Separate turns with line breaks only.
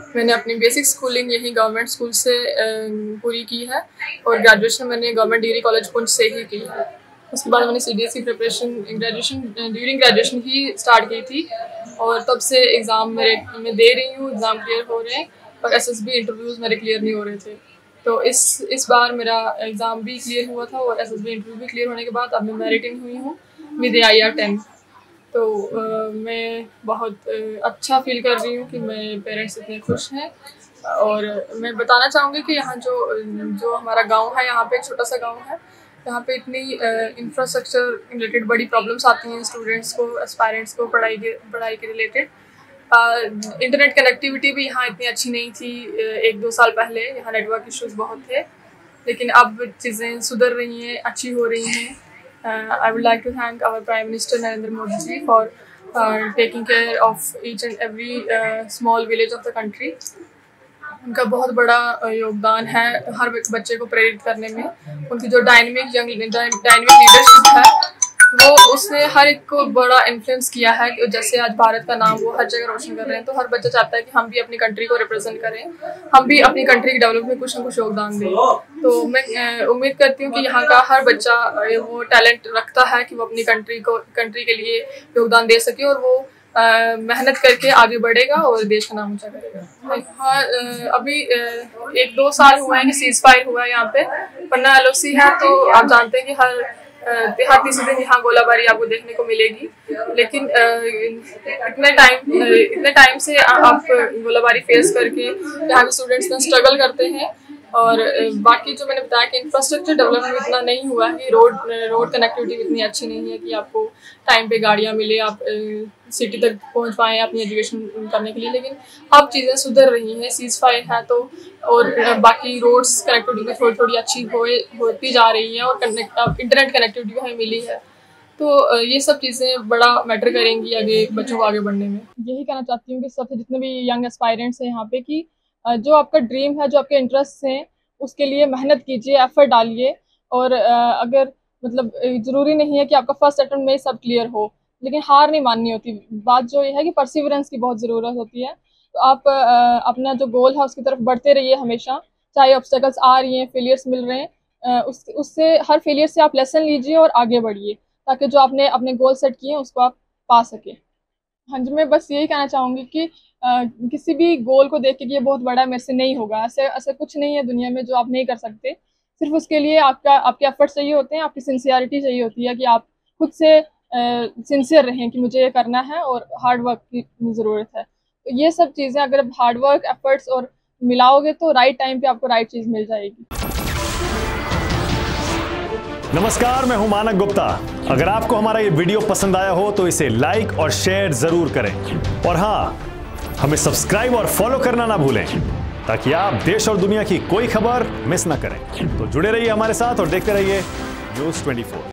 मैंने अपनी basic schooling यहीं गवर्नमेंट स्कूल से पूरी की है और ग्रेजुएशन मैंने गवर्नमेंट डिग्री कॉलेज पुंछ से ही की है। उसके बाद मैंने CBSE प्रिपरेशन ड्यूरिंग ग्रेजुएशन ही स्टार्ट की थी और तब से एग्ज़ाम मैं दे रही हूँ, एग्ज़ाम क्लियर हो रहे हैं पर SSB इंटरव्यूज़ मेरे क्लियर नहीं हो रहे थे। तो इस बार मेरा एग्ज़ाम भी क्लियर हुआ था और SSB इंटरव्यू भी क्लियर होने के बाद अब मैं मेरिटिंग हुई हूँ विद AIR 10। तो मैं बहुत अच्छा फील कर रही हूँ कि मेरे पेरेंट्स इतने खुश हैं। और मैं बताना चाहूँगी कि यहाँ जो हमारा गांव है, यहाँ पे एक छोटा सा गांव है, यहाँ पे इतनी इंफ्रास्ट्रक्चर रिलेटेड बड़ी प्रॉब्लम्स आती हैं स्टूडेंट्स को, एस्पायरेंट्स को पढ़ाई के रिलेटेड। इंटरनेट कनेक्टिविटी भी यहाँ इतनी अच्छी नहीं थी 1-2 साल पहले, यहाँ नेटवर्क इश्यूज़ बहुत थे, लेकिन अब चीज़ें सुधर रही हैं, अच्छी हो रही हैं। I would like to thank our Prime Minister Narendra Modi ji for taking care of each and every small village of the country. उनका बहुत बड़ा योगदान है हर बच्चे को प्रेरित करने में। उनकी जो डायनेमिक लीडरशिप है वो उसने हर एक को बड़ा इन्फ्लुएंस किया है। जैसे आज भारत का नाम वो हर जगह रोशन कर रहे हैं, तो हर बच्चा चाहता है कि हम भी अपनी कंट्री को रिप्रेजेंट करें, हम भी अपनी कंट्री के डेवलपमेंट में कुछ न कुछ योगदान दें। तो मैं उम्मीद करती हूँ कि यहाँ का हर बच्चा वो टैलेंट रखता है कि वो अपनी कंट्री के लिए योगदान दे सके और वो मेहनत करके आगे बढ़ेगा और देश का नाम ऊंचा करेगा। हाँ, अभी 1-2 साल हुआ है कि सीज फायर हुआ है यहाँ पे, पन्ना LOC है, तो आप जानते हैं कि हर तीसरे दिन यहाँ गोलाबारी आपको देखने को मिलेगी। लेकिन इतने टाइम से आप गोलाबारी फेस करके यहाँ के स्टूडेंट्स ना स्ट्रगल करते हैं। और बाकी जो मैंने बताया कि इंफ्रास्ट्रक्चर डेवलपमेंट इतना नहीं हुआ है कि रोड कनेक्टिविटी इतनी अच्छी नहीं है कि आपको टाइम पे गाड़ियाँ मिले, आप सिटी तक पहुँच पाएँ अपनी एजुकेशन करने के लिए। लेकिन अब चीज़ें सुधर रही हैं, सीज फायर है तो, और बाकी रोड्स कनेक्टिविटी भी थोड़ी अच्छी होती जा रही है और इंटरनेट कनेक्टिविटी भी हमें मिली है। तो ये सब चीज़ें बड़ा मैटर करेंगी आगे बच्चों को आगे बढ़ने में। यही कहना चाहती हूँ कि सबसे जितने भी यंग एस्पायरेंट्स हैं यहाँ पे कि जो आपका ड्रीम है, जो आपके इंटरेस्ट हैं, उसके लिए मेहनत कीजिए, एफर्ट डालिए। और अगर मतलब ज़रूरी नहीं है कि आपका फर्स्ट अटेम्प्ट में सब क्लियर हो, लेकिन हार नहीं माननी होती। बात जो ये है कि परसिवरेंस की बहुत ज़रूरत होती है। तो आप अपना जो गोल है उसकी तरफ बढ़ते रहिए हमेशा, चाहे ऑब्स्टेकल्स आ रही हैं, फेलियर्स मिल रहे हैं, उससे हर फेलियर से आप लेसन लीजिए और आगे बढ़िए, ताकि जो आपने अपने गोल सेट किए हैं उसको आप पा सकें। हाँ जी, मैं बस यही कहना चाहूँगी कि किसी भी गोल को देख के कि ये बहुत बड़ा मेरे से नहीं होगा, ऐसा कुछ नहीं है दुनिया में जो आप नहीं कर सकते। सिर्फ उसके लिए आपके एफर्ट्स चाहिए होते हैं, आपकी सिंसियरिटी चाहिए होती है कि आप खुद से सिंसियर रहें कि मुझे ये करना है और हार्ड वर्क की ज़रूरत है। तो ये सब चीज़ें अगर आप हार्ड वर्क, एफर्ट्स और मिलाओगे तो राइट टाइम पे आपको राइट चीज़ मिल जाएगी।
नमस्कार, मैं हूं मानक गुप्ता। अगर आपको हमारा ये वीडियो पसंद आया हो तो इसे लाइक और शेयर जरूर करें, और हाँ, हमें सब्सक्राइब और फॉलो करना ना भूलें ताकि आप देश और दुनिया की कोई खबर मिस ना करें। तो जुड़े रहिए हमारे साथ और देखते रहिए News 24।